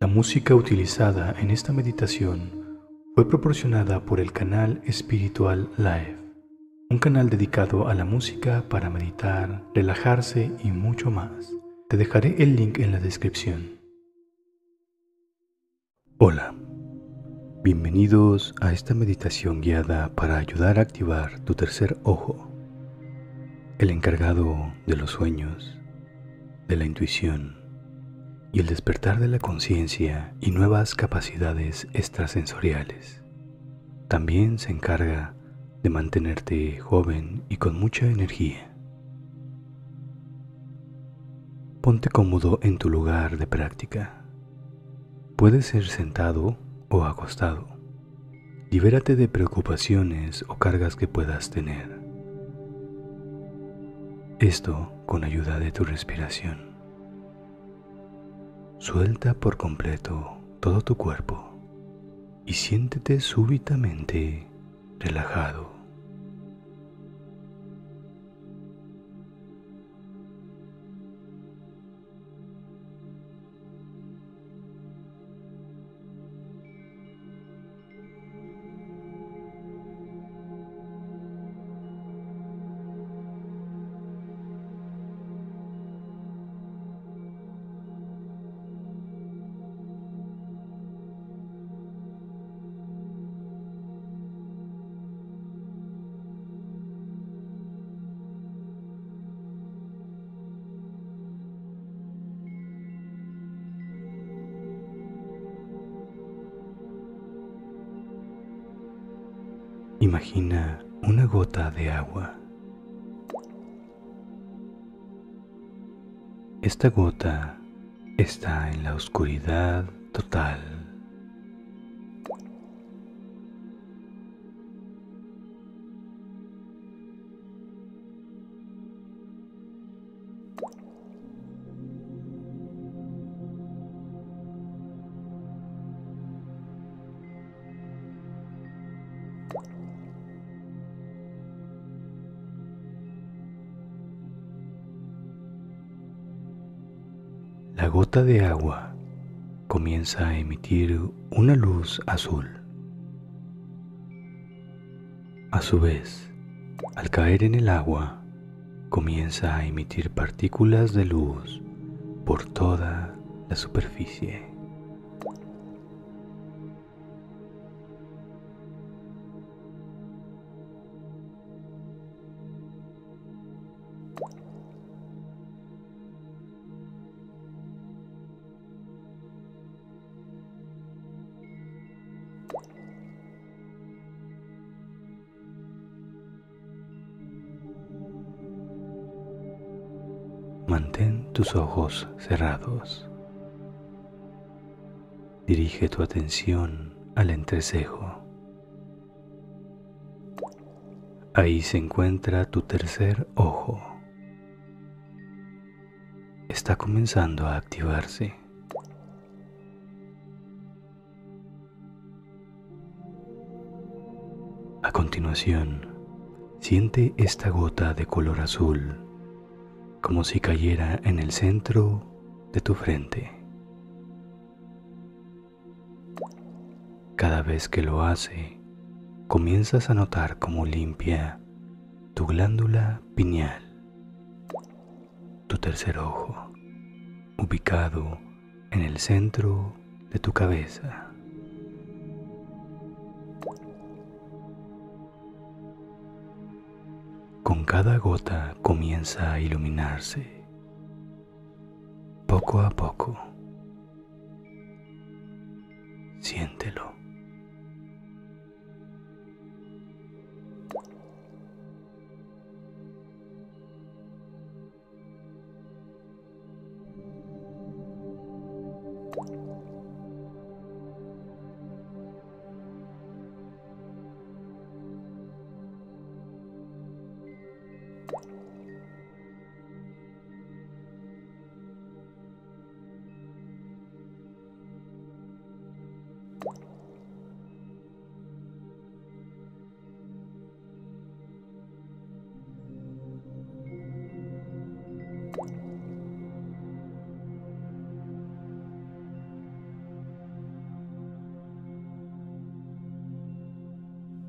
La música utilizada en esta meditación fue proporcionada por el canal Espiritual Live, un canal dedicado a la música para meditar, relajarse y mucho más. Te dejaré el link en la descripción. Hola, bienvenidos a esta meditación guiada para ayudar a activar tu tercer ojo, el encargado de los sueños, de la intuición y el despertar de la conciencia y nuevas capacidades extrasensoriales. También se encarga de mantenerte joven y con mucha energía. Ponte cómodo en tu lugar de práctica. Puede ser sentado o acostado. Libérate de preocupaciones o cargas que puedas tener. Esto con ayuda de tu respiración. Suelta por completo todo tu cuerpo y siéntete súbitamente relajado. Imagina una gota de agua. Esta gota está en la oscuridad total. La gota de agua comienza a emitir una luz azul. A su vez, al caer en el agua, comienza a emitir partículas de luz por toda la superficie. Mantén tus ojos cerrados. Dirige tu atención al entrecejo. Ahí se encuentra tu tercer ojo. Está comenzando a activarse. A continuación, siente esta gota de color azul como si cayera en el centro de tu frente. Cada vez que lo hace, comienzas a notar cómo limpia tu glándula pineal, tu tercer ojo, ubicado en el centro de tu cabeza. Con cada gota comienza a iluminarse, poco a poco. Siéntelo.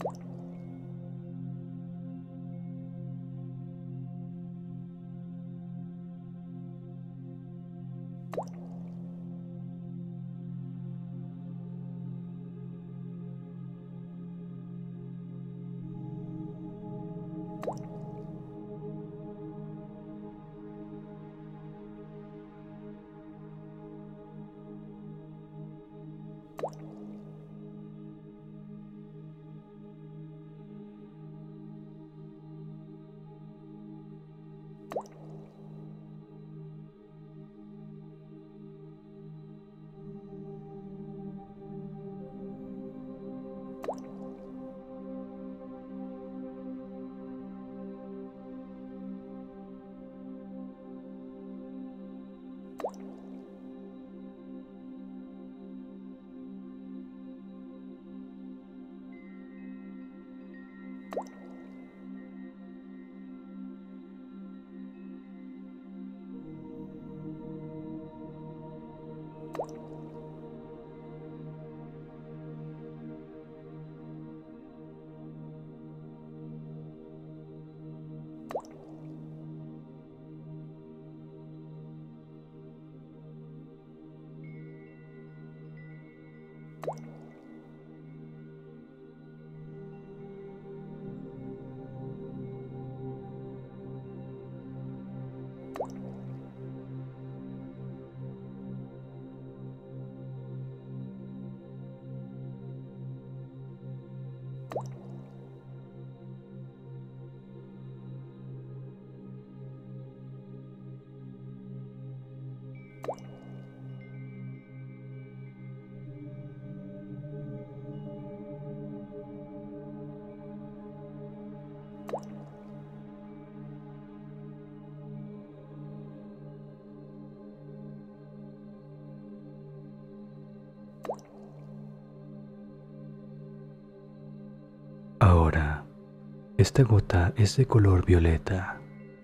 Ahora, esta gota es de color violeta.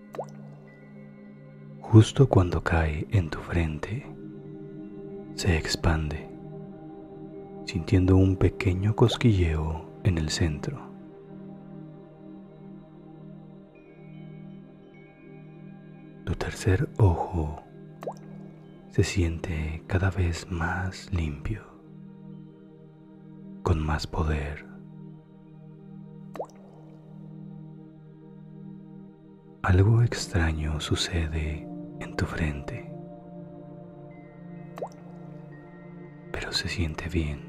Justo cuando cae en tu frente, se expande, sintiendo un pequeño cosquilleo en el centro. Tu tercer ojo se siente cada vez más limpio, con más poder. Algo extraño sucede en tu frente, pero se siente bien,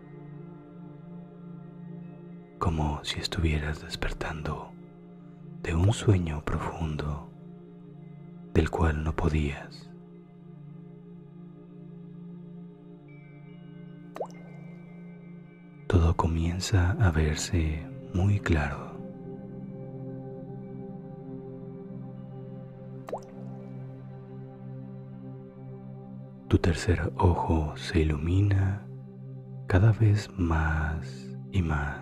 como si estuvieras despertando de un sueño profundo del cual no podías. Todo comienza a verse muy claro. Tu tercer ojo se ilumina cada vez más y más.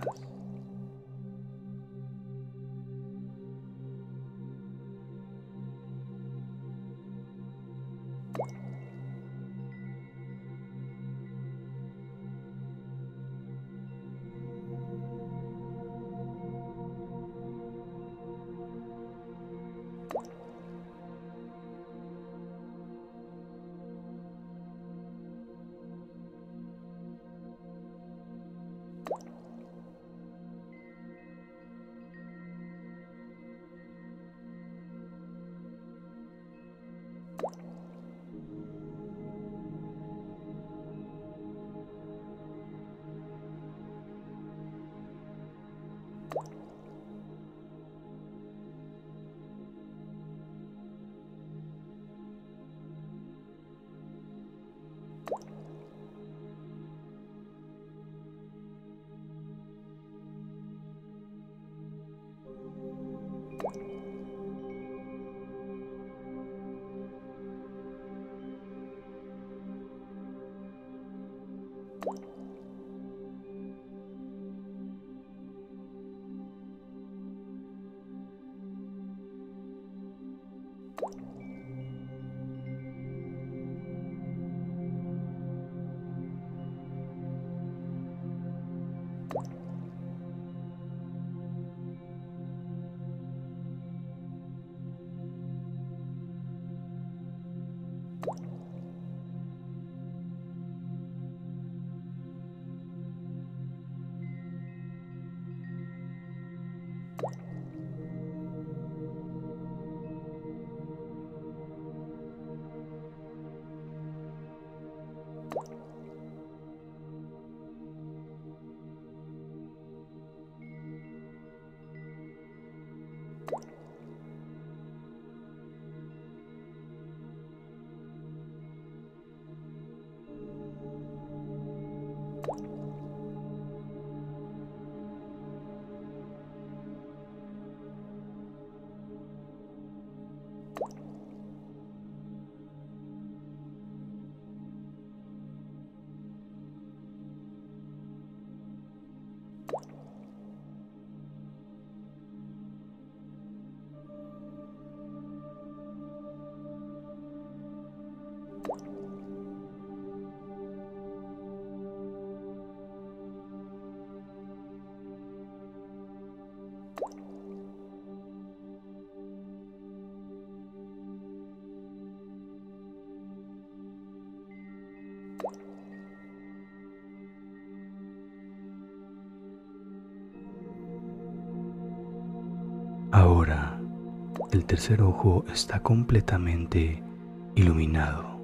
Ahora, el tercer ojo está completamente iluminado.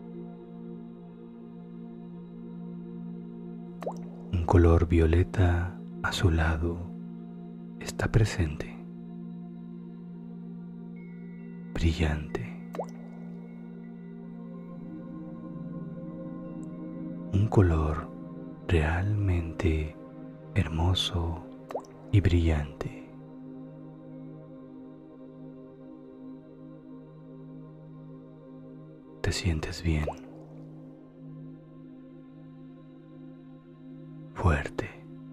Un color violeta azulado está presente, brillante. Un color realmente hermoso y brillante. Te sientes bien, fuerte,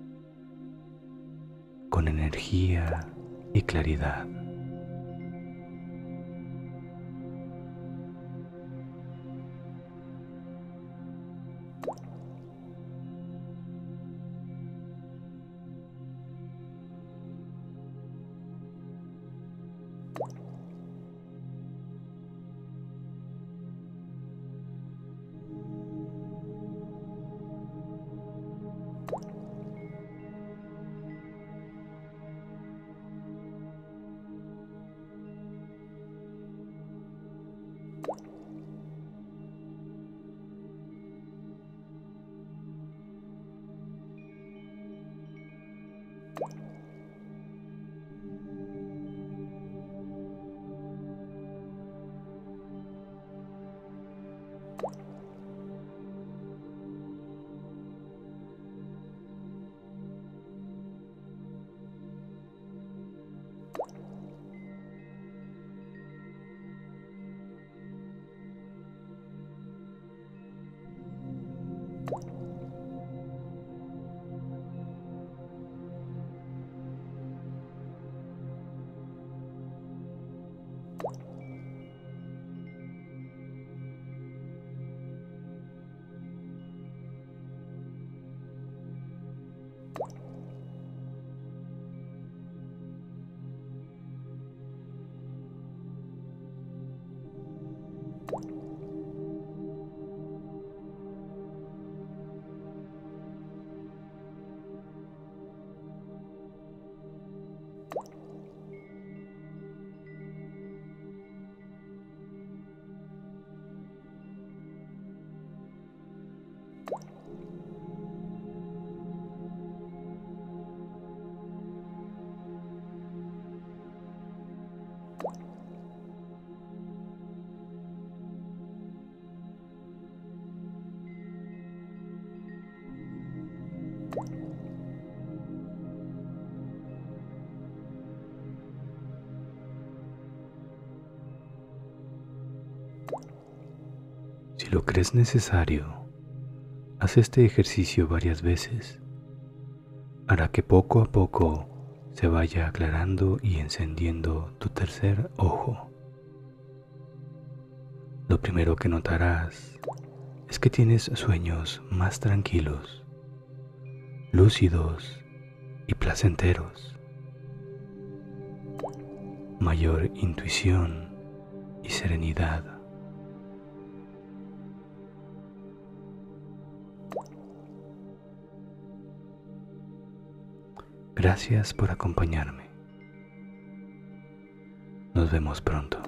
con energía y claridad. Si lo crees necesario, haz este ejercicio varias veces. Hará que poco a poco se vaya aclarando y encendiendo tu tercer ojo. Lo primero que notarás es que tienes sueños más tranquilos, lúcidos y placenteros, mayor intuición y serenidad. Gracias por acompañarme. Nos vemos pronto.